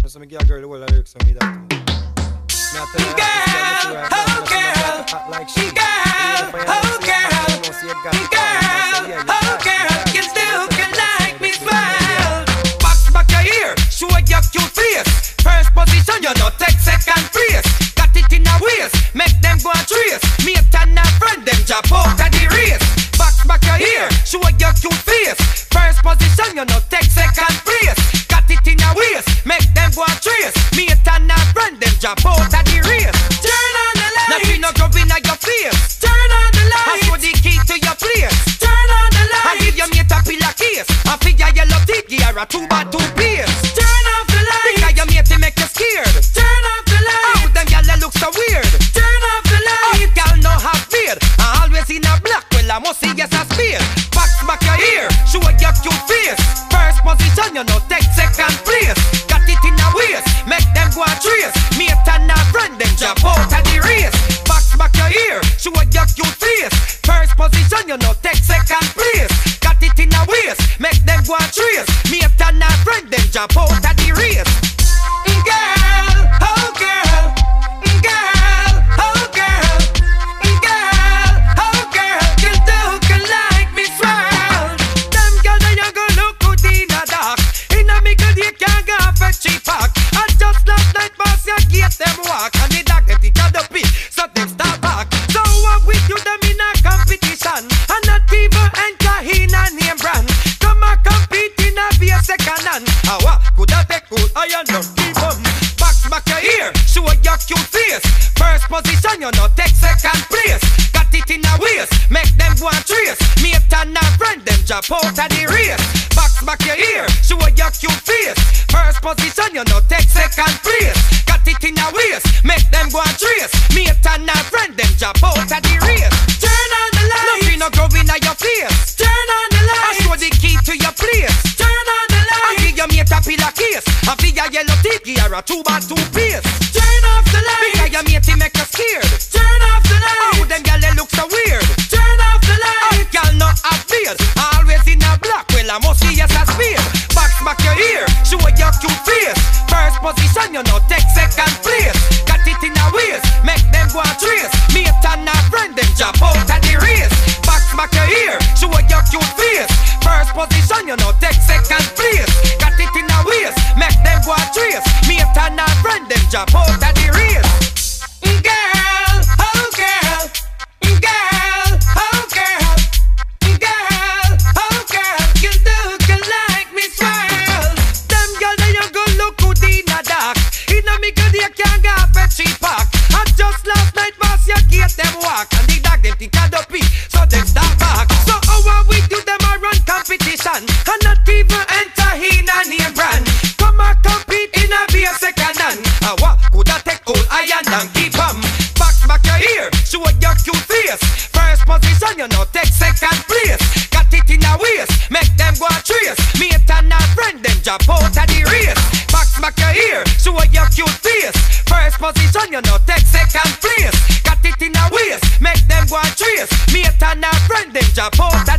So me give a girl the whole of the lyrics and me that. Girl, oh girl, like she. Girl, oh girl, girl, oh girl, you still can like me swell. Back your ear, show your cute face. First position, you know take second place. Got it in a waist, make them go and trace. Me and a friend, them jump out of the race. Back your ear, show your cute face. First position, you know take second place. Got it in a waist, make them go and trace. Me and a friend, them jump out of the race. Turn on the light, nothing no grubbing at your face. Turn on the light, I show the key to your place. Turn on the light, I give your mate a pillar case. I figure yellow teeth, gear a 2x2 pace. Turn off the light, because your mate make you scared. Turn off the light, oh them gyal look so weird. Turn off the light, oh gyal no have beard. I always in a black, well I must see yes a spear. Back your ear, show your cute face. First position, you know take second place. Got it in a waist, make them go and trace. Mate and a friend, them jump out of the race. Back your ear, show your cute face. First position, you know take second place. Got it in a waist, make them go and trace. Mate and a friend, them jump out of the race. Girl, oh girl, girl, oh girl, girl, oh girl, you do can like me swell. Them girls that you go look good in a dark. In a me good you can't go for cheap pack. And just last night boss you get them walk. And the dog them think of the pit, so them start back. So what we do them in a competition. And not even enter in a name brand. Come and compete in a be a second hand. What could I take cool? I am not keep on. Back your ear, show your cute face. First position, you know take second place. Got it in a waist, make them go and trace. Mate and a friend, them jump out of the race. Back your ear, show your cute face. First position, you know take second place. Got it in a waist, make them go and trace. Mate and a friend, them jump out of the race. Turn on the light, nothing no growing at your face. Turn on the light, I show the key to your place. Turn on the light, I give your mate a pillar case. I feel your yellow teeth, gear a 2x2 pace. Turn off the light, because your mate make you scared. Turn off the light, oh them gyal they look so weird. Turn off the light, oh gyal no have beard. Always in a black, well I must see yes a spear. Back your ear, show your cute face. First position, you know take second place. Got it in a waist, make them go and trace. Mate and a friend, them jump out of the race. Back your ear, show your cute face. First position, you know take second place. Got it in a waist, make them go and trace. Mate and a friend, them jump out of the race. Girl, oh girl, girl, oh girl, girl, oh girl, you do can like me swell. Them girls that you go look good in a dark. In a me good you can't go for cheap pack. And just last night boss you get them walk. And the dog them think of the pee, so them start back. So how we do them a run competition. And not even enter in a name brand. Come and compete in a be a second hand. And what could I take all iron and keep them? Back your ear, show your cute face. First position, you know take second place. Got it in a waist, make them go and trace. Mate and a friend, them jump out of the race. Back your ear, show your cute face. First position, you know take second place. Got it in a waist, make them go and trace. Mate and a friend, them jump out of